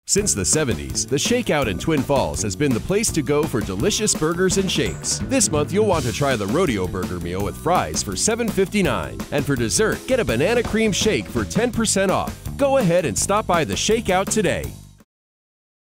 Since the 70s, the Shakeout in Twin Falls has been the place to go for delicious burgers and shakes. This month, you'll want to try the Rodeo Burger Meal with fries for $7.59. And for dessert, get a banana cream shake for 10% off. Go ahead and stop by the Shakeout today.